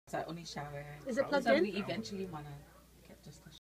So I only shower. Is it plugged So in? we eventually wanna get just a